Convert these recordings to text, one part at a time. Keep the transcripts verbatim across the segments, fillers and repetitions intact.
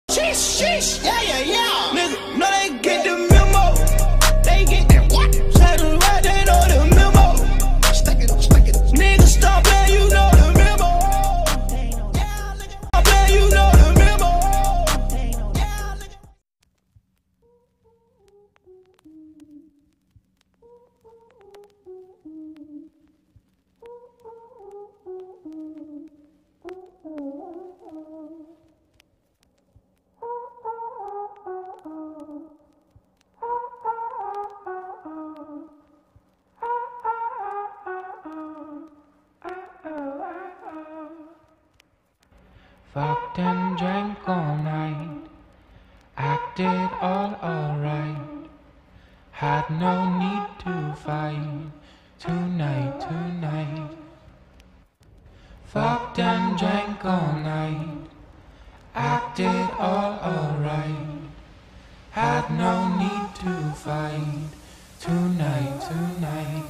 Sheesh, sheesh, yeah, yeah, yeah. Nigga, no, they get the memo. They get that what? Say the right, they know the memo. Stick it, stick it. Nigga, stop playing, you know the memo. Yeah, nigga, stop playing, you know the memo. Yeah, nigga. Fucked and drank all night, acted all alright, had no need to fight tonight, tonight. Fucked and drank all night, acted all alright, had no need to fight tonight, tonight.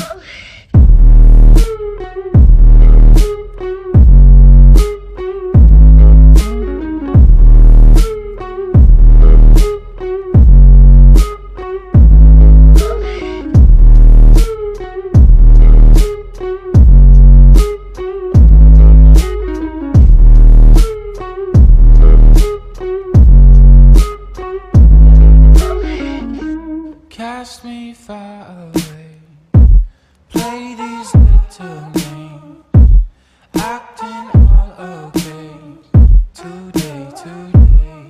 Cast me far away, play these little games, acting all okay, today, today.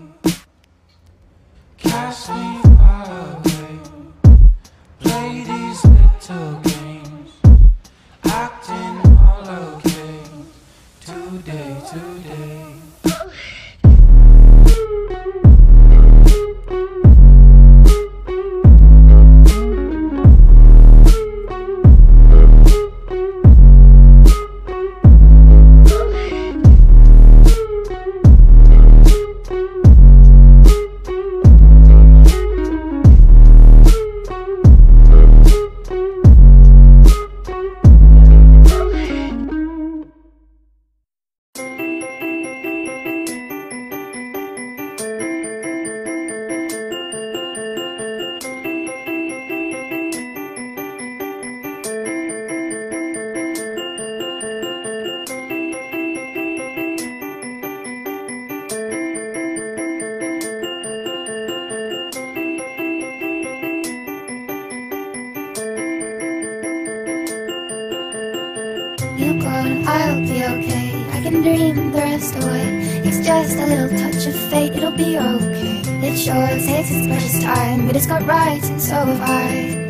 Cast me far away, play these little games, acting all okay, today, today. You gone, I'll be okay. I can dream the rest away. It's just a little touch of fate, it'll be okay. It sure takes its precious time, but it's got rights and so have I.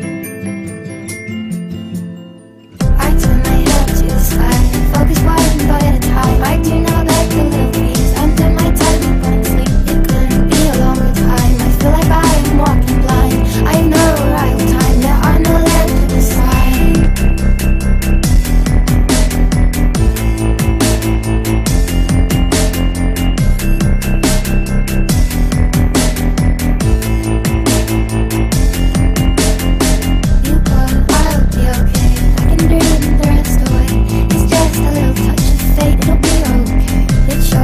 I turn my head to the sky, focus one thought at a time. I do not like the little peace under my tongue, but I'm asleep. It couldn't be a longer time. I feel like I am walking blind. I have no arrival time, there are no left to decide. It's just a little touch of fate, it'll be okay. It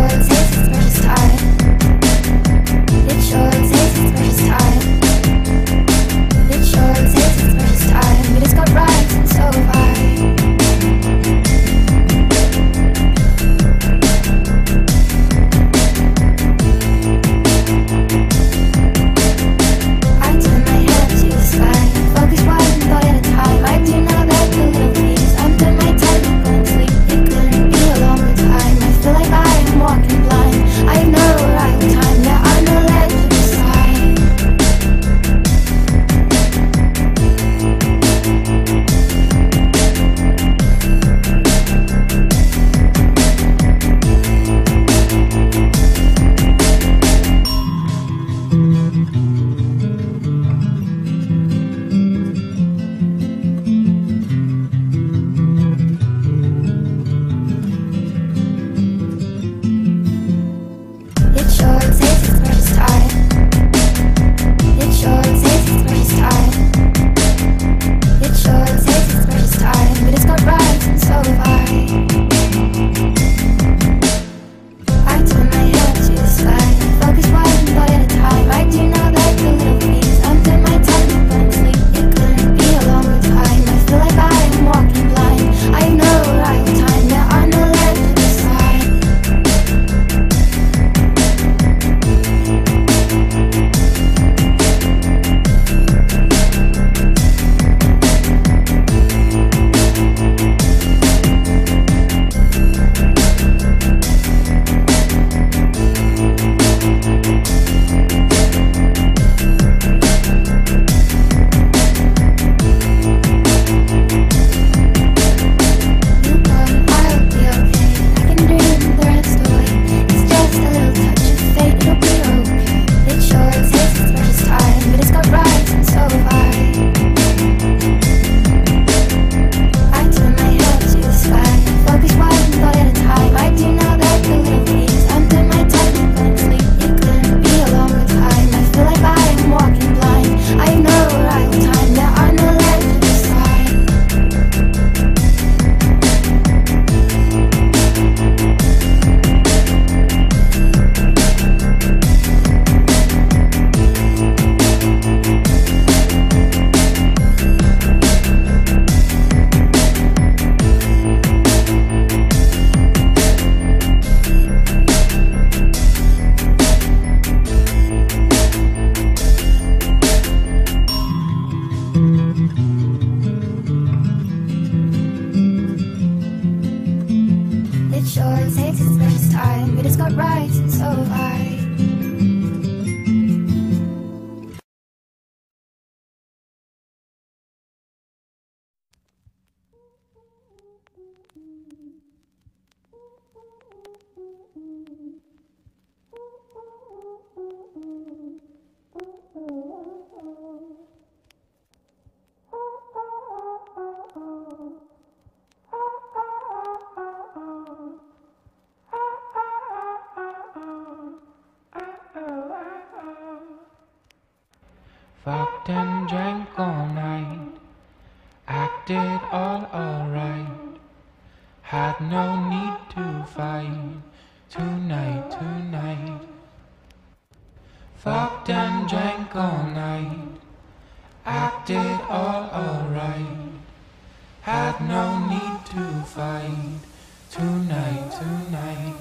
Fucked and drank all night, acted all alright. Had no need to fight tonight, tonight. Fucked and drank all night, acted all alright. Had no need to fight tonight, tonight.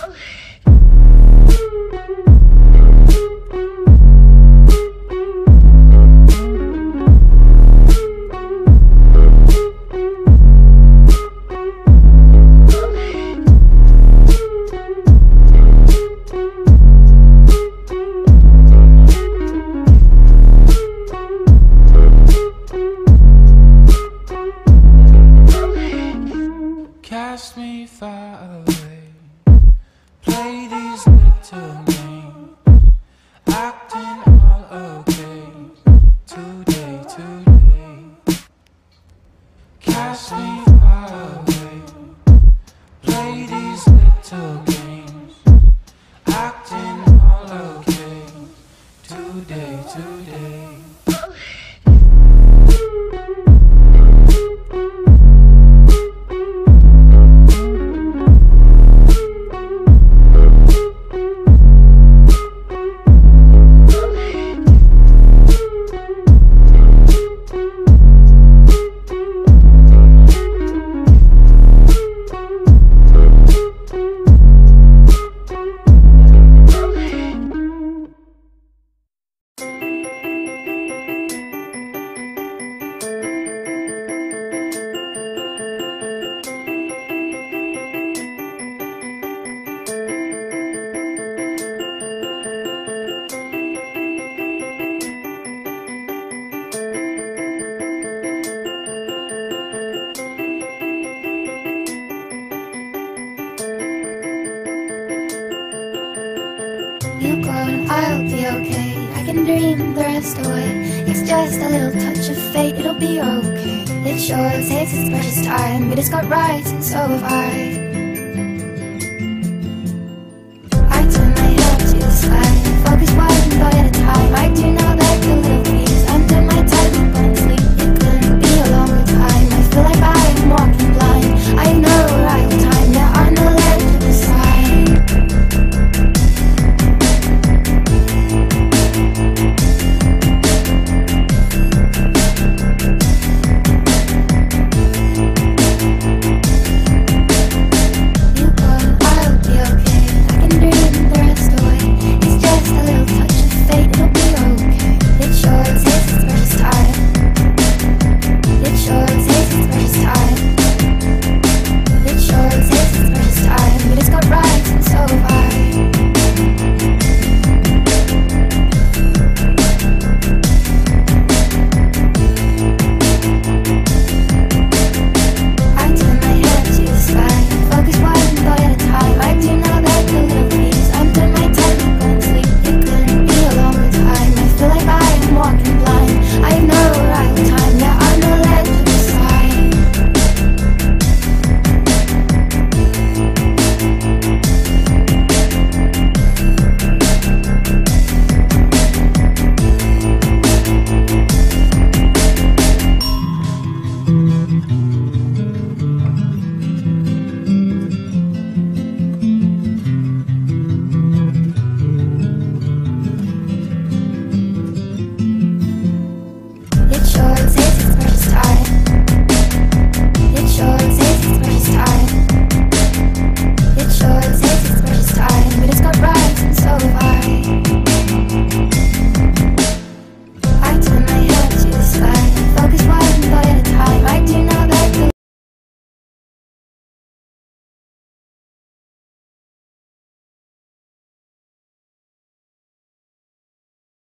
Cast me far away, play these little games, acting all okay, today, today. Cast me far away, play these little games, acting all okay, today, today. You go and I'll be okay. I can dream the rest away. It's just a little touch of fate, it'll be okay. It sure takes its precious time, but it's got rights and so have I.